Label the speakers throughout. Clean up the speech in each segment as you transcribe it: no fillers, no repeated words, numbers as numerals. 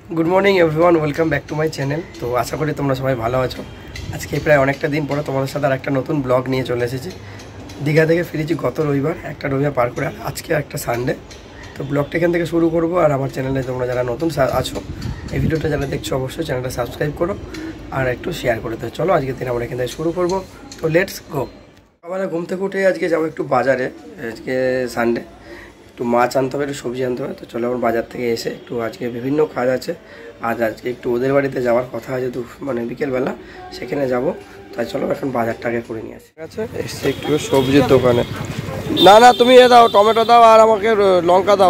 Speaker 1: Good morning everyone, welcome back to my channel. তো আশা করি তোমরা সবাই ভালো আছো। আজকে প্রায় অনেকটা দিন পরে তোমাদের সাথে আর একটা নতুন ব্লগ নিয়ে চলে এসেছি। দীঘা থেকে ফিরেছি গত রবিবার, একটা রবিবার পার করে, আজকে একটা সানডে। তো ব্লগটা এখান থেকে শুরু করবো। আর আমার চ্যানেলে তোমরা যারা নতুন আছো, এই ভিডিওটা যারা দেখছো অবশ্যই চ্যানেলটা সাবস্ক্রাইব করো আর একটু শেয়ার করে দাও। চলো আজকের দিন আমরা এখান থেকে শুরু করবো। তো লেটস গো। সকালে ঘুম থেকে উঠে আজকে যাবো একটু বাজারে, আজকে সানডে, একটু মাছ আনতে হবে, একটু সবজি আনতে হবে। তো চলো আমার বাজার থেকে এসে একটু আজকে বিভিন্ন কাজ আছে। আজকে একটু ওদের বাড়িতে যাওয়ার কথা আছে, বিকেলবেলা সেখানে যাব। তাই চলো এখন বাজারটা আগে করে নিয়ে আসি। ঠিক আছে, এসছে একটু সবজির দোকানে। না না, তুমি এ দাও, টমেটো দাও আর আমাকে লঙ্কা দাও।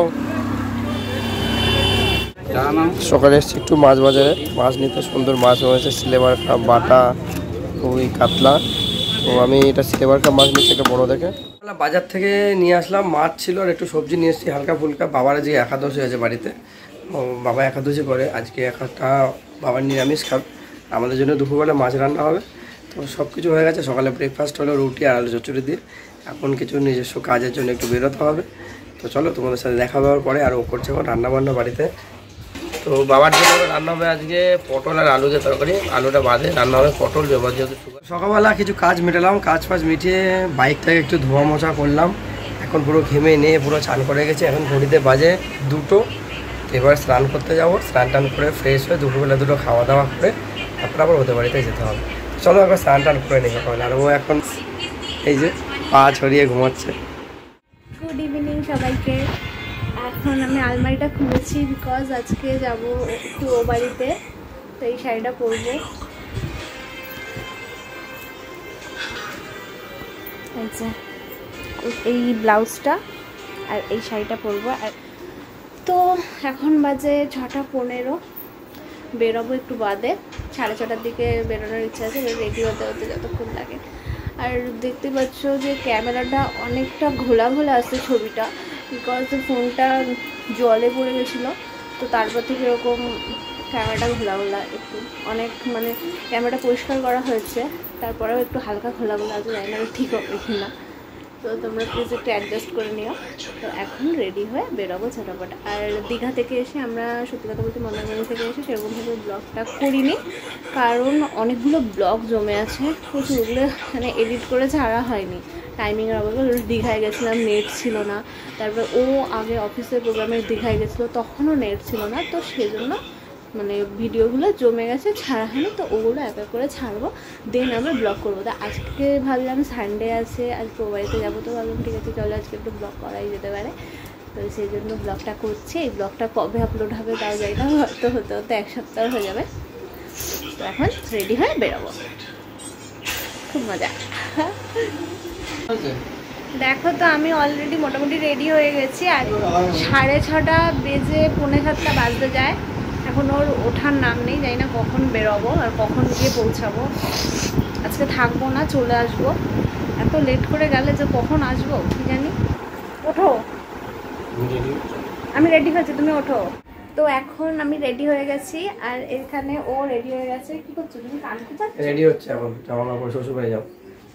Speaker 1: সকালে এসছি একটু মাছ বাজারে, মাছ নিতে। সুন্দর মাছ হয়েছে, সিলেভার কাপ, বাটা, ওই কাতলা। তো আমি এটা সিলেভার কাপ মাছ নিচ্ছি, একটা বড়ো দেখে। বাজার থেকে নিয়ে আসলাম, মাছ ছিল আর একটু সবজি নিয়ে এসেছি হালকা ফুলকা। বাবার যে একাদশী আছে বাড়িতে, বাবা একাদশী করে, আজকে একটা বাবার নিরামিষ খাবে। আমাদের জন্য দুপুরবেলা মাছ রান্না হবে। তো সব কিছু হয়ে গেছে। সকালে ব্রেকফাস্ট হলো রুটি আর আলু চচ্চড়ি দিয়ে। এখন কিছু নিজস্ব কাজের জন্য একটু বেরোতে হবে। তো চলো তোমাদের সাথে দেখা হওয়ার পরে আর ও করছে এখন রান্নাবান্না বাড়িতে। তো বাবার জন্য রান্না হবে আজকে পটল আর আলু দিয়ে তরকারি, আলুটা বাদে রান্না হবে পটল। যেহেতু সকালবেলা কিছু কাজ মেটালাম, কাজ মিটিয়ে বাইকটাকে একটু ধোয়া মোছা করলাম। এখন পুরো ঘেমে নিয়ে পুরো চান করে গেছে। এখন ঘড়িতে বাজে 2টো। এবার স্নান করতে যাবো, স্নান টান করে ফ্রেশ হয়ে দুপুরবেলা দুটো খাওয়া দাওয়া করে তারপর আবার ওদের বাড়িতে যেতে হবে। চলো একবার স্নান টান করে নিই সকালে। আর ও এখন এই যে পা ছড়িয়ে ঘুমাচ্ছে।
Speaker 2: গুড ইভিনিং সবাইকে। এখন আমি আলমারিটা খুলেছি বিকজ আজকে যাব একটু ও বাড়িতে, তো এই শাড়িটা পরবো। এই ব্লাউজটা আর এই শাড়িটা পরবো। আর তো এখন বাজে 6:15, বেরোবো একটু বাদে, 6:30টার দিকে বেরোনোর ইচ্ছা আছে। রেডি হতে হতে যতক্ষণ লাগে। আর দেখতে পাচ্ছ যে ক্যামেরাটা অনেকটা ঘোলা ঘোলা আসছে ছবিটা, বিকজ ফোনটা জলে পড়ে গেছিলো। তো তারপর থেকে এরকম ক্যামেরাটা ঘোলা ঘোলা, একটু অনেক মানে ক্যামেরাটা পরিষ্কার করা হয়েছে, তারপরেও একটু হালকা ঘোলা ঘোলা আছে, জানি না ঠিক হবে কি না। তো তোমরা প্লিজ একটু অ্যাডজাস্ট করে নিও। তো এখন রেডি হয়ে বেরোবো ছোটোপাটা। আর দীঘা থেকে এসে আমরা সত্যি কথা বলতে মন্দারমণি থেকে এসে সেরকমভাবে ব্লগটা করিনি, কারণ অনেকগুলো ব্লগ জমে আছে প্রচুর, ওগুলো মানে এডিট করে ছাড়া হয়নি টাইমিংয়ের অভাবে। দীঘায় গেছিলাম, নেট ছিল না। তারপর ও আগে অফিসের প্রোগ্রামে দীঘায় গেছিলো, তখনও নেট ছিল না। তো সেজন্য মানে ভিডিওগুলো জমে গেছে, ছাড়া হয়নি। তো ওগুলো এক এক করে ছাড়বো, দেন আমরা ব্লগ করবো। তো আজকে ভাবলাম সানডে আছে, আজকে ও বাড়িতে যাবো, তো ভাবলাম ঠিক আছে চলো আজকে একটু ব্লগ করাই যেতে পারে। তো সেই জন্য ব্লগটা করছি। এই ব্লগটা কবে আপলোড হবে তাও যাই না, হয়তো হতে হতে 1 সপ্তাহ হয়ে যাবে। তো এখন রেডি হয়ে বেরোবো, খুব মজা। দেখো তো আমি অলরেডি মোটামুটি রেডি হয়ে গেছি। আর 6:30 বেজে 6:45 বাজতে যায়। এখন ওর ওঠার নাম নেই, জানি না কখন বেরোবো আর কখন গিয়ে পৌঁছাবো। আজকে থাকবো না, চলে আসবো। এত লেট করে গেলে যে কখন আসবো কি জানি। ওঠো, আমি রেডি হয়েছি, তুমি ওঠো। তো এখন আমি রেডি হয়ে গেছি আর এখানে ও রেডি হয়ে গেছে। কি করছো তুমি? কান খুঁজাচ্ছ?
Speaker 1: রেডি হচ্ছে এখন, জামা কাপড় শ্বশুর বাড়ি যাও।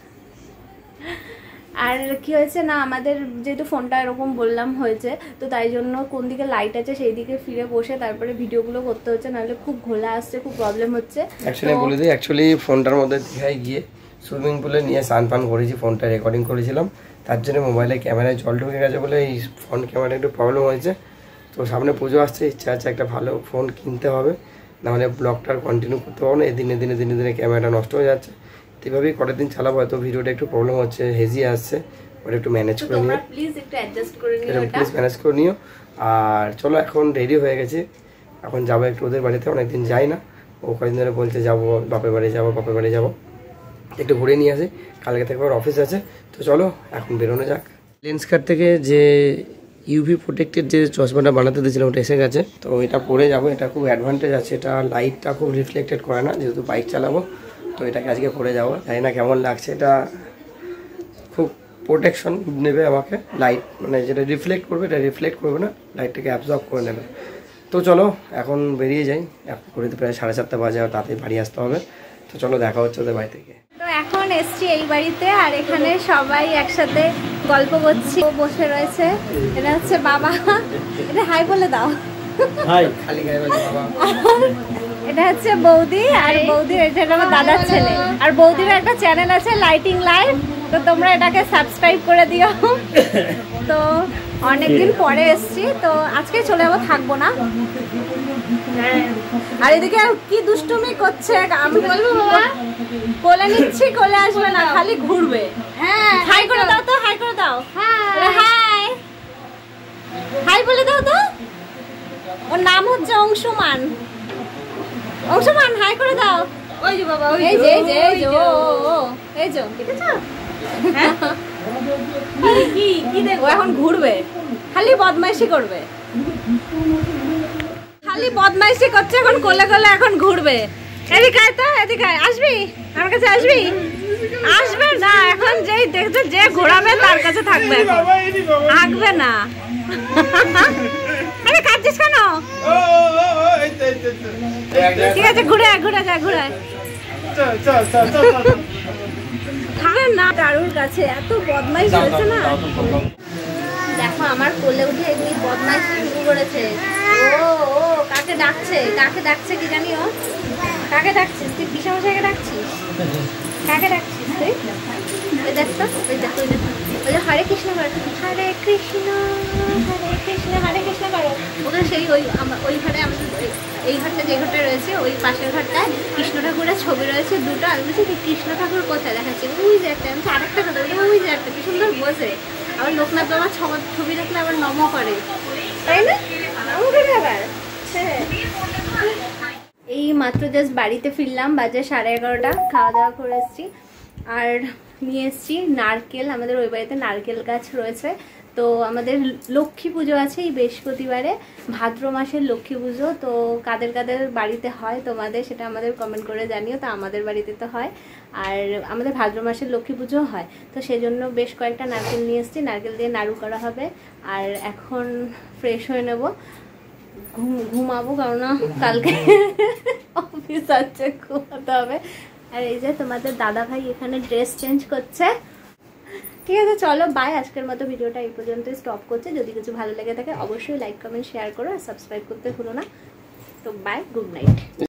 Speaker 2: আর কি হয়েছে না, আমাদের যেহেতু ফোনটা এরকম বললাম হয়েছে, তো তাই জন্য কোন দিকে লাইট আছে সেই দিকে ফিরে বসে তারপরে ভিডিওগুলো করতে হচ্ছে, নাহলে খুব ঘোলা আসছে, খুব প্রবলেম হচ্ছে।
Speaker 1: অ্যাকচুয়ালি বলে দিই, অ্যাকচুয়ালি ফোনটার মধ্যে দীঘায় গিয়ে সুইমিং পুলে নিয়ে স্নান পান করেছি, ফোনটা রেকর্ডিং করেছিলাম। তার জন্য মোবাইলে ক্যামেরায় জল ঢুকে গেছে বলে এই ফ্রন্ট ক্যামেরা একটু প্রবলেম হয়েছে। তো সামনে পুজো আসছে, ইচ্ছা আছে একটা ভালো ফোন কিনতে হবে, নাহলে ব্লগটা কন্টিনিউ করতে পারবো না। এই দিনে দিনে দিনে দিনে ক্যামেরাটা নষ্ট হয়ে যাচ্ছে। তো এভাবেই কয়েক দিন চালাবো, হয়তো ভিডিওটা একটু প্রবলেম হচ্ছে, হেজিয়ে আসছে, ওটা একটু ম্যানেজ করে নিও,
Speaker 2: প্লিজ একটু অ্যাডজাস্ট করে নিও,
Speaker 1: প্লিজ ম্যানেজ করে নিও। আর চলো এখন রেডি হয়ে গেছি, এখন যাবো একটু ওদের বাড়িতে, অনেকদিন যাই না। ও কয়েকদিন ধরে বলছে যাবো বাপের বাড়ি যাবো, বাপের বাড়ি যাবো, একটু ঘুরে নিয়ে আসি, কালকে থেকে আবার অফিস আছে। তো চলো এখন বেরোনো যাক। লেন্সকার্ট থেকে যে ইউভি প্রোটেক্টেড যে চশমাটা বানাতে দিয়েছিলাম ওটা এসে গেছে। তো এটা পরে যাবো, এটা খুব অ্যাডভান্টেজ আছে, এটা লাইটটা খুব রিফ্লেক্টেড করে না, যেহেতু বাইক চালাবো। তো এটাকে আজকে পরে যাবো, জানি না কেমন লাগছে। এটা খুব প্রোটেকশন নেবে আমাকে, লাইট মানে যেটা রিফ্লেক্ট করবে এটা রিফ্লেক্ট করবে না, লাইটটাকে অ্যাবজর্ব করে নেবে। তো চলো এখন বেরিয়ে যাই, ঘড়িতে প্রায় 7:30 বাজে, আর তাড়াতাড়ি বাড়ি আসতে হবে। তো চলো দেখা হচ্ছে ওদের বাড়ি থেকে।
Speaker 2: তো এখন এসছি এই বাড়িতে, আর এখানে সবাই একসাথে গল্প করছি, ও বসে রয়েছে। এটা হচ্ছে বাবা, এটা হাই বলে দাও।
Speaker 1: খালি গায়ে বলছে বাবা।
Speaker 2: এটা হচ্ছে বৌদি, আর বৌদির এটা আমার দাদার ছেলে, আর বৌদির একটা চ্যানেল আছে লাইটিং লাইভ, তো তোমরা এটাকে সাবস্ক্রাইব করে দিও। তো অনেকদিন পরে এসছি, তো আজকে চলে যাবো, থাকবো না। আর এদিকে কি দুষ্টুমি করছে, আমি বলবো বাবা কোলে নিচ্ছি, কোলে আসবে না, খালি ঘুরবে। হ্যাঁ, হাই করে দাও তো, হাই করে দাও, হাই হাই বলে দাও তো। ওর নাম হচ্ছে অংশুমান। অংশুমান, হাই করে দাও। ওই যে বাবা, এই যে এই যে এই যে এই যে দেখেছো? কি কি দেখো, এখন ঘুরবে, খালি বদমাইশি করবে, খালি বদমাইশি করছে, এখন কোলে কোলে এখন ঘুরবে। এদিকে আয় তো, এদিকে আয়, আসবি আমার কাছে, আসবি? আসবে না, এখন যেই দেখছে যে ঘোরাবে তার কাছে থাকবে, থাকবে না। আরে কাঁদছিস কেন? ঠিক আছে, ঘুরে ঘুরে যা, ঘুরে খাবে না। দারুর কাছে এত বদমাইশ হয়েছে না, দেখো আমার কোলে উঠে এমনি বদমাইশ শুরু করেছে। ও ও কাকে ডাকছে, কাকে ডাকছে কি জানি। ও কাকে ডাকছিস তুই? পিসামশাইকে ডাকছিস? কাকে ডাকছিস তুই? ওই দেখতো, ওই দেখো, ওই দেখো, ওই যে হরে কৃষ্ণ করো, হরে কৃষ্ণ হরে কৃষ্ণ হরে কৃষ্ণ করো। ওখানে সেই ওই ঘরে আমাদের এই ঘরটা, যে ঘরটা রয়েছে ওই পাশের ঘরটায় কৃষ্ণ ঠাকুরের ছবি রয়েছে দুটো। আমি বলছি কি কৃষ্ণ ঠাকুর কোথায় দেখাচ্ছি? ওই যে একটা। আমি আরেকটা কথা বলি, ওই যে একটা, কি সুন্দর বোঝে। আবার লোকনাথ বাবার ছবি দেখলে আবার নম করে, তাই না? নম করে আবার। হ্যাঁ, এই মাত্র জাস্ট বাড়িতে ফিরলাম, বাজে 11:30। খাওয়া দাওয়া করে এসেছি, আর নিয়ে এসেছি নারকেল। আমাদের ওই বাড়িতে নারকেল গাছ রয়েছে, তো আমাদের লক্ষ্মী পুজো আছে এই বৃহস্পতিবারে, ভাদ্র মাসের লক্ষ্মী পুজো। তো কাদের কাদের বাড়িতে হয় তোমাদের সেটা আমাদের কমেন্ট করে জানিও। তো আমাদের বাড়িতে তো হয়, আর আমাদের ভাদ্র মাসের লক্ষ্মী পুজো হয়, তো সেই জন্য বেশ কয়েকটা নারকেল নিয়ে এসেছি। নারকেল দিয়ে নাড়ু করা হবে, আর এখন ফ্রেশ হয়ে নেব, ঘুমাবো, কারণ কালকে অফিস আছে, ঘুমাতে হবে। আর এই যে তোমাদের দাদা ভাই এখানে ড্রেস চেঞ্জ করছে। ঠিক আছে, চলো বাই। আজকের মতো ভিডিওটা এই পর্যন্ত স্টপ করছে। যদি কিছু ভালো লেগে থাকে অবশ্যই লাইক কমেন্ট শেয়ার করো, আর সাবস্ক্রাইব করতে ভুলো না। তো বাই, গুড নাইট।